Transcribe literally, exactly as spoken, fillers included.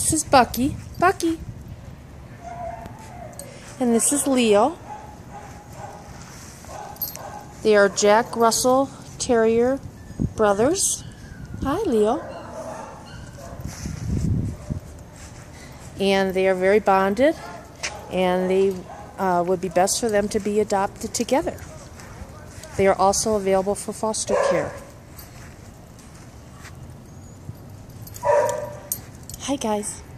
This is Bucky. Bucky. And this is Leo. They are Jack Russell Terrier brothers. Hi, Leo. And they are very bonded, and they uh, would be best for them to be adopted together. They are also available for foster care. Hi, guys.